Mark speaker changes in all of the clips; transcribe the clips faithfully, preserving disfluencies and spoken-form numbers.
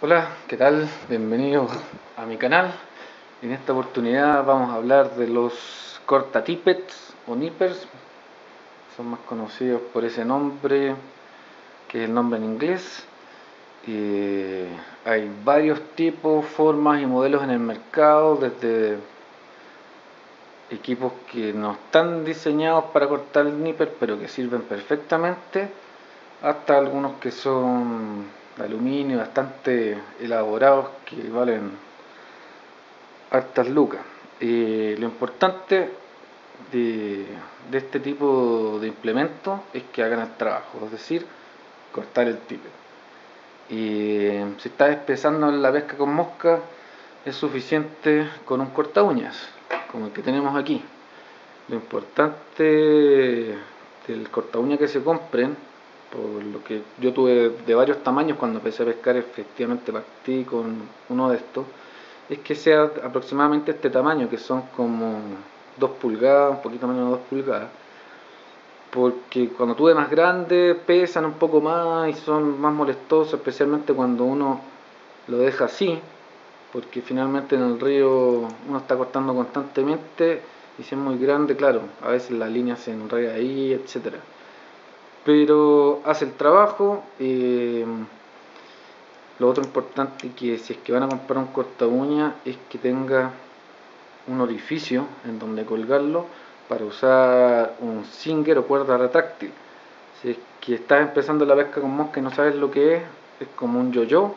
Speaker 1: Hola, ¿qué tal? Bienvenidos a mi canal. En esta oportunidad vamos a hablar de los corta tippets o nippers. Son más conocidos por ese nombre, que es el nombre en inglés. Eh, hay varios tipos, formas y modelos en el mercado, desde equipos que no están diseñados para cortar el nipper, pero que sirven perfectamente, hasta algunos que son de aluminio, bastante elaborados, que valen hartas lucas. Eh, lo importante de, de este tipo de implementos es que hagan el trabajo, es decir, cortar el tippet. Y eh, si estás empezando en la pesca con mosca, es suficiente con un corta uñas, como el que tenemos aquí. Lo importante del corta uña que se compren, por lo que yo tuve de varios tamaños cuando empecé a pescar, efectivamente partí con uno de estos, es que sea aproximadamente este tamaño, que son como dos pulgadas, un poquito menos de dos pulgadas, porque cuando tuve más grandes pesan un poco más y son más molestosos, especialmente cuando uno lo deja así, porque finalmente en el río uno está cortando constantemente y si es muy grande, claro, a veces la línea se enreda ahí, etcétera. Pero hace el trabajo. Eh, lo otro importante, que si es que van a comprar un corta uña, es que tenga un orificio en donde colgarlo para usar un singer o cuerda retráctil. Si es que estás empezando la pesca con mosca y no sabes lo que es, es como un yo-yo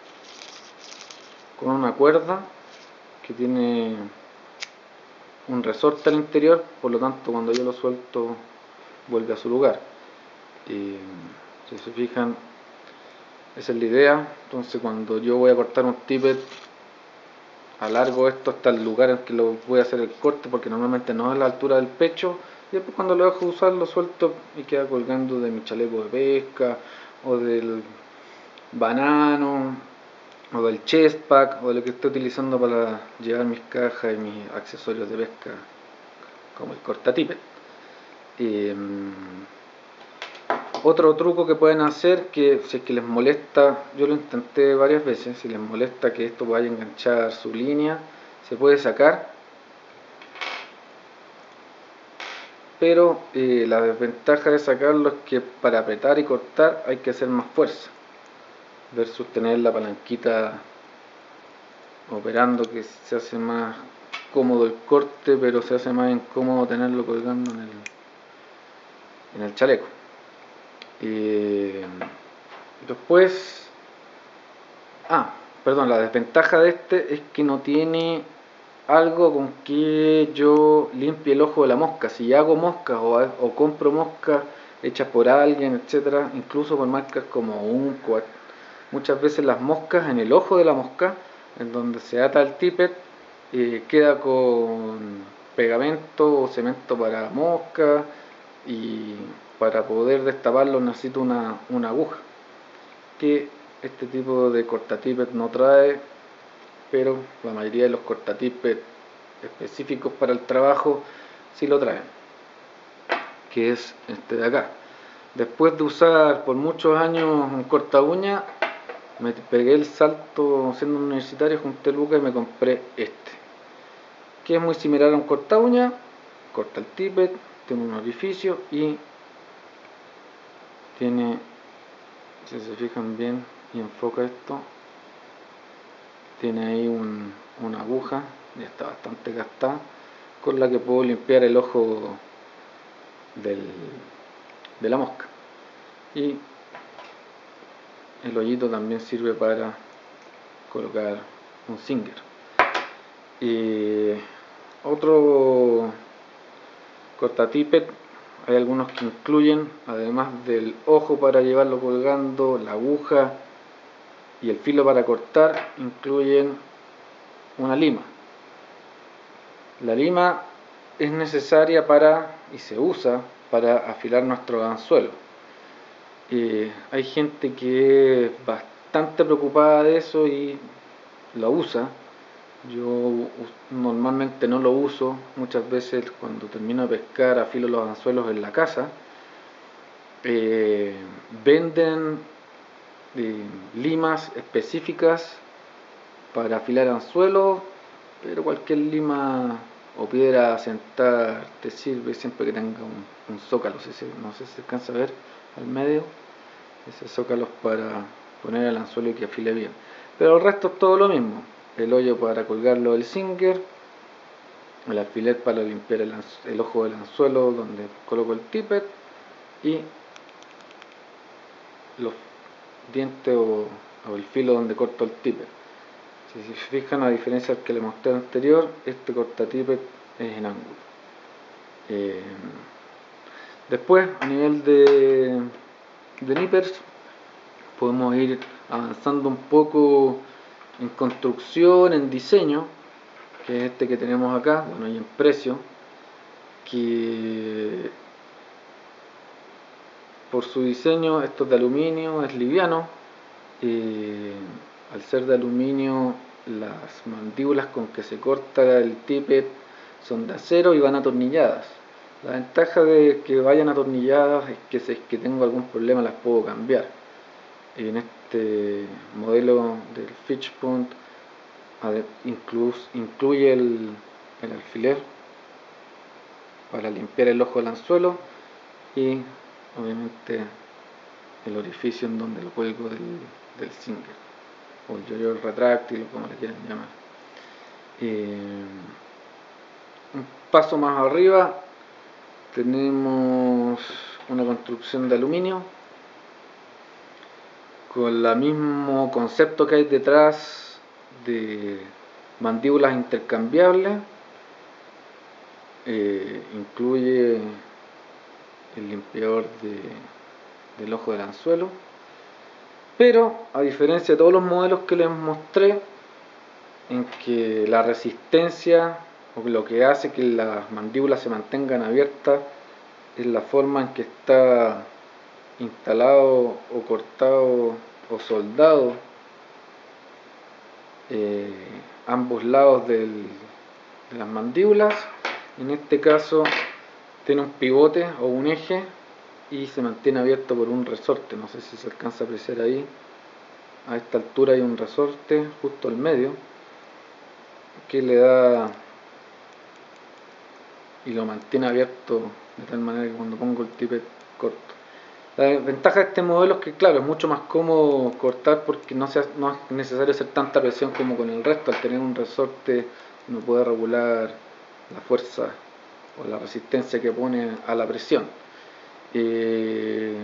Speaker 1: con una cuerda que tiene un resorte al interior, por lo tanto cuando yo lo suelto vuelve a su lugar. Y si se fijan, esa es la idea. Entonces cuando yo voy a cortar un tippet, alargo esto hasta el lugar en que lo voy a hacer el corte, porque normalmente no es a la altura del pecho, y después cuando lo dejo usar lo suelto y queda colgando de mi chaleco de pesca o del banano o del chest pack o de lo que esté utilizando para llevar mis cajas y mis accesorios de pesca, como el corta tippet. Eh, otro truco que pueden hacer, que si es que les molesta, yo lo intenté varias veces, si les molesta que esto vaya a enganchar su línea, se puede sacar, pero eh, la desventaja de sacarlo es que para apretar y cortar hay que hacer más fuerza, versus tener la palanquita operando, que se hace más cómodo el corte, pero se hace más incómodo tenerlo colgando en el, en el chaleco. Eh, después, ah, perdón, la desventaja de este es que no tiene algo con que yo limpie el ojo de la mosca. Si hago moscas o, o compro moscas hechas por alguien, etcétera, incluso por marcas como Unco, muchas veces las moscas en el ojo de la mosca, en donde se ata el tippet, eh, queda con pegamento o cemento para mosca, y para poder destaparlo necesito una, una aguja, que este tipo de corta tippet no trae, pero la mayoría de los corta tippet específicos para el trabajo sí lo traen, que es este de acá. Después de usar por muchos años un corta uña, me pegué el salto siendo universitario, junté lucas y me compré este, que es muy similar a un corta uña, corta el tippet, tiene un orificio y tiene, si se fijan bien y enfoca esto, tiene ahí un, una aguja, ya está bastante gastada, con la que puedo limpiar el ojo del, de la mosca. Y el hoyito también sirve para colocar un singer. Y otro corta tippet, hay algunos que incluyen, además del ojo para llevarlo colgando, la aguja y el filo para cortar, incluyen una lima. La lima es necesaria para, y se usa para afilar nuestro anzuelo. Eh, hay gente que es bastante preocupada de eso y lo usa. Yo normalmente no lo uso. Muchas veces cuando termino de pescar afilo los anzuelos en la casa. Eh, venden eh, limas específicas para afilar anzuelos, pero cualquier lima o piedra a sentar te sirve siempre que tenga un, un zócalo, no sé si se alcanza a ver al medio, ese zócalo es para poner el anzuelo y que afile bien. Pero el resto es todo lo mismo, el hoyo para colgarlo del Singer, el alfiler para limpiar el, el ojo del anzuelo donde coloco el tippet y los dientes o, o el filo donde corto el tippet. Si se fijan, a diferencia del que le mostré anterior, este corta tippet es en ángulo. Eh, después, a nivel de, de nippers, podemos ir avanzando un poco en construcción, en diseño, que es este que tenemos acá, bueno, y en precio, que por su diseño, esto es de aluminio, es liviano, eh, al ser de aluminio, las mandíbulas con que se corta el tippet son de acero y van atornilladas. La ventaja de que vayan atornilladas es que si es que tengo algún problema las puedo cambiar. En este modelo del Fitchpoint incluye el, el alfiler para limpiar el ojo del anzuelo y obviamente el orificio en donde lo cuelgo del, del Singer o el yo-yo retráctil, como le quieran llamar. Eh, un paso más arriba tenemos una construcción de aluminio con el mismo concepto que hay detrás de mandíbulas intercambiables. Eh, incluye el limpiador de, del ojo del anzuelo, pero a diferencia de todos los modelos que les mostré, en que la resistencia o lo que hace que las mandíbulas se mantengan abiertas es la forma en que está instalado o cortado o soldado eh, ambos lados del, de las mandíbulas. En este caso tiene un pivote o un eje y se mantiene abierto por un resorte, no sé si se alcanza a apreciar ahí. A esta altura hay un resorte justo al medio que le da y lo mantiene abierto de tal manera que cuando pongo el tippet corto. La ventaja de este modelo es que, claro, es mucho más cómodo cortar porque no, sea, no es necesario hacer tanta presión como con el resto. Al tener un resorte uno puede regular la fuerza o la resistencia que pone a la presión. Eh,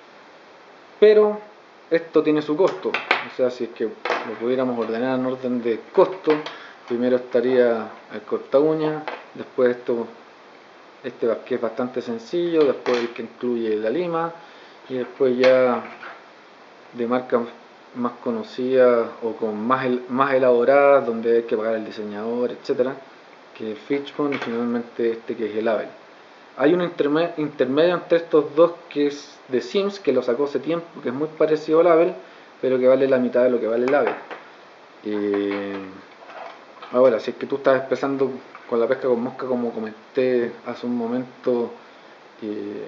Speaker 1: pero esto tiene su costo, o sea, si es que lo pudiéramos ordenar en orden de costo, primero estaría el corta uña, después esto, este que es bastante sencillo, después el que incluye la lima, y después ya de marcas más conocidas o con más, más elaboradas, donde hay que pagar al diseñador, etcétera, que es Fitchpoint, y finalmente este que es el Abel. Hay un intermedio entre estos dos que es de Sims, que lo sacó hace tiempo, que es muy parecido al Abel, pero que vale la mitad de lo que vale el Abel. Eh, ahora, si es que tú estás empezando con la pesca con mosca, como comenté hace un momento, eh,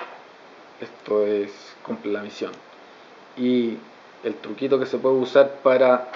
Speaker 1: esto es cumple la misión. Y el truquito que se puede usar para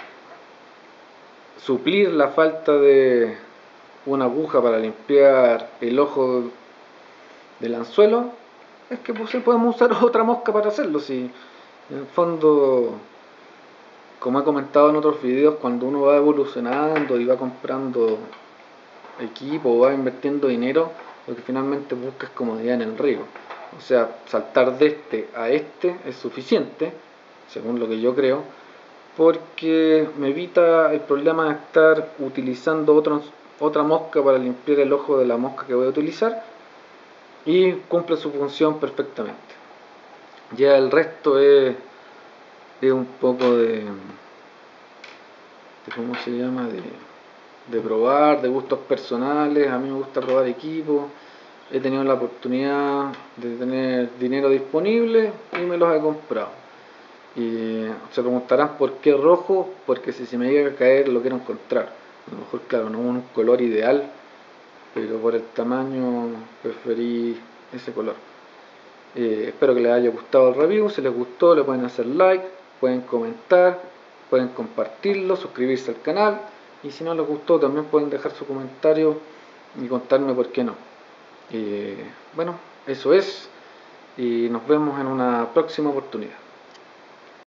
Speaker 1: suplir la falta de una aguja para limpiar el ojo del anzuelo es que pues, podemos usar otra mosca para hacerlo. Si en el fondo, como he comentado en otros videos, cuando uno va evolucionando y va comprando equipo o va invirtiendo dinero, lo que finalmente busca es comodidad en el río. O sea, saltar de este a este es suficiente, según lo que yo creo, porque me evita el problema de estar utilizando otros, otra mosca para limpiar el ojo de la mosca que voy a utilizar, y cumple su función perfectamente. Ya el resto es, es un poco de, de ¿cómo se llama? De, de probar, de gustos personales. A mí me gusta probar equipos. He tenido la oportunidad de tener dinero disponible y me los he comprado. Y se preguntarán por qué rojo, porque si se me llega a caer lo quiero encontrar. A lo mejor, claro, no un color ideal, pero por el tamaño preferí ese color. Eh, espero que les haya gustado el review. Si les gustó, le pueden hacer like, pueden comentar, pueden compartirlo, suscribirse al canal, y si no les gustó también pueden dejar su comentario y contarme por qué no. Eh, bueno, eso es, y nos vemos en una próxima oportunidad.